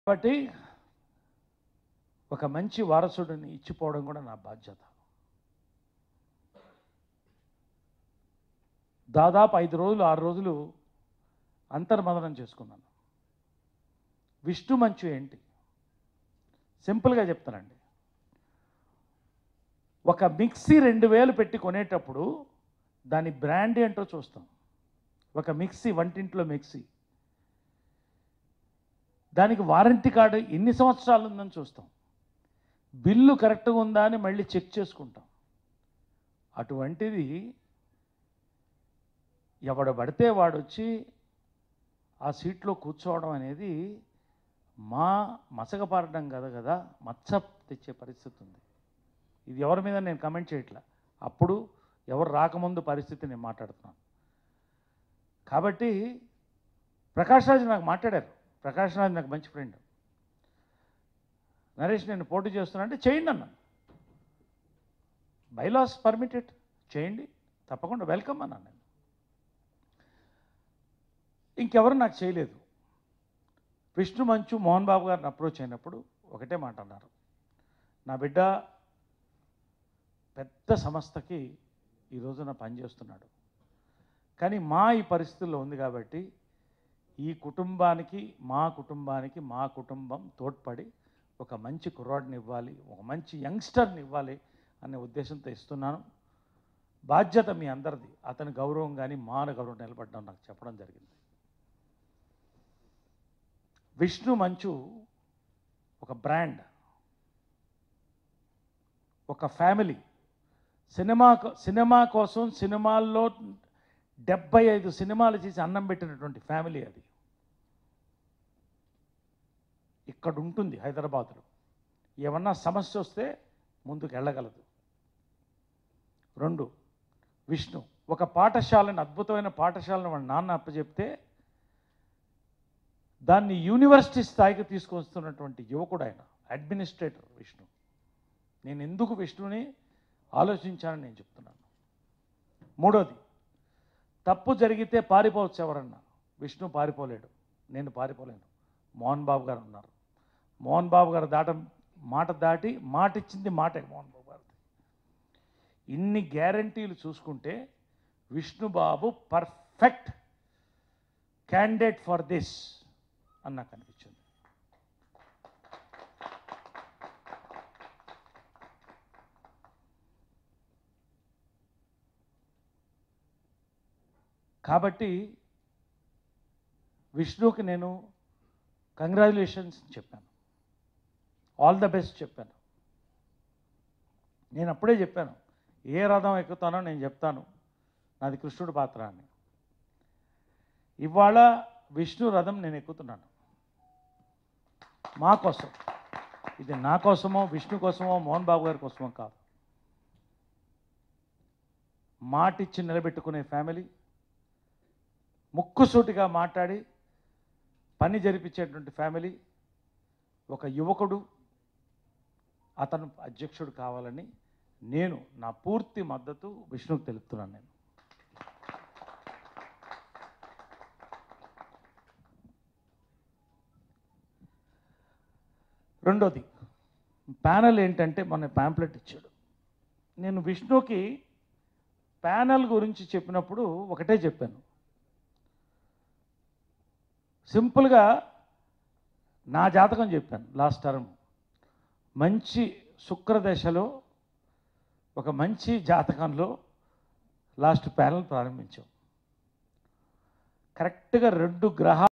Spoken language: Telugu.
కాబట్టి ఒక మంచి వారసుడిని ఇచ్చిపోవడం కూడా నా బాధ్యత. దాదాపు 5 రోజులు 6 రోజులు అంతర్మదనం చేసుకున్నాను. విష్ణు మంచు ఏంటి? సింపుల్గా చెప్తానండి. ఒక మిక్సీ 2000 పెట్టి కొనేటప్పుడు దాని బ్రాండ్ ఏంటో చూస్తాం. ఒక మిక్సీ, వంటింట్లో మిక్సీ, దానికి వారంటీ కార్డు ఎన్ని సంవత్సరాలు ఉందని చూస్తాం. బిల్లు కరెక్ట్గా ఉందా అని మళ్ళీ చెక్ చేసుకుంటాం. అటువంటిది ఎవడు పడితే వాడు వచ్చి ఆ సీట్లో కూర్చోవడం అనేది మా మసకపారడం కదా మచ్చ తెచ్చే పరిస్థితి ఉంది. ఇది ఎవరి మీద నేను కమెంట్ చేయట్లా. అప్పుడు ఎవరు రాకముందు పరిస్థితి నేను మాట్లాడుతున్నాను. కాబట్టి ప్రకాష్ రాజ్ నాకు మాట్లాడారు. ప్రకాష్ రాజ్ నాకు మంచి ఫ్రెండ్. నరేష్ నేను పోటీ చేస్తున్నా అంటే చేయండి అన్నాను. బైలాస్ పర్మిటెడ్, చేయండి, తప్పకుండా వెల్కమ్ అన్నాను నేను. ఇంకెవరు నాకు చేయలేదు. విష్ణు మంచు మోహన్ బాబు గారిని అప్రోచ్ అయినప్పుడు ఒకటే మాట అన్నారు, నా బిడ్డ పెద్ద సంస్థకి ఈ రోజున పనిచేస్తున్నాడు, కానీ ఈ పరిస్థితుల్లో ఉంది కాబట్టి ఈ కుటుంబానికి మా కుటుంబం తోడ్పడి ఒక మంచి కుర్రాడిని ఇవ్వాలి, ఒక మంచి యంగ్స్టర్ని ఇవ్వాలి అనే ఉద్దేశంతో ఇస్తున్నాను. బాధ్యత మీ అందరిది. అతని గౌరవం కానీ మా గౌరవం నిలబడ్డం నాకు చెప్పడం జరిగింది. విష్ణు మంచు ఒక బ్రాండ్, ఒక ఫ్యామిలీ. సినిమా కోసం సినిమాల్లో 75 సినిమాలు చేసి అన్నం పెట్టినటువంటి ఫ్యామిలీ అది. ఇక్కడ ఉంటుంది హైదరాబాదులో. ఏమన్నా సమస్య వస్తే ముందుకు వెళ్ళగలదు. 2, విష్ణు ఒక పాఠశాలను, అద్భుతమైన పాఠశాలను వాళ్ళ నాన్న అప్పచెప్తే దాన్ని యూనివర్సిటీ స్థాయికి తీసుకొస్తున్నటువంటి యువకుడు ఆయన, అడ్మినిస్ట్రేటర్ విష్ణు. నేను ఎందుకు విష్ణుని ఆలోచించానని నేను చెప్తున్నాను. 3, తప్పు జరిగితే పారిపోవచ్చు ఎవరన్నా. విష్ణు పారిపోలేడు, నేను పారిపోలేను. మోహన్ బాబు గారు ఉన్నారు. మోహన్ బాబు గారు మాట ఇచ్చింది మాటే మోహన్ బాబు గారు. ఇన్ని గ్యారంటీలు చూసుకుంటే Vishnu Babu perfect candidate for this అని నాకు అనిపించింది. కాబట్టి విష్ణుకి నేను కంగ్రాచులేషన్స్ చెప్పాను, ఆల్ ద బెస్ట్ చెప్పాను. నేను అప్పుడే చెప్పాను, ఏ రథం ఎక్కుతానో నేను చెప్తాను, నాది కృష్ణుడి పాత్ర అని. ఇవాళ విష్ణు రథం నేను ఎక్కుతున్నాను మా కోసం. ఇది నా కోసమో విష్ణు కోసమో మోహన్ బాబు గారి కోసమో కాదు. మాటిచ్చి నిలబెట్టుకునే ఫ్యామిలీ, ముక్కుసూటిగా మాట్లాడి పని జరిపించేటువంటి ఫ్యామిలీ. ఒక యువకుడు, అతను అధ్యక్షుడు కావాలని నేను నా పూర్తి మద్దతు విష్ణుకు తెలుపుతున్నాను. నేను రెండోది ప్యానల్ ఏంటంటే, మొన్న ప్యాంప్లెట్ ఇచ్చాడు. నేను విష్ణుకి ప్యానల్ గురించి చెప్పినప్పుడు ఒకటే చెప్పాను, సింపుల్గా నా జాతకం చెప్పాను. లాస్ట్ టర్మ్ మంచి శుక్రదశలో ఒక మంచి జాతకంలో లాస్ట్ ప్యానల్ ప్రారంభించాం. కరెక్ట్గా 2 గ్రహాలు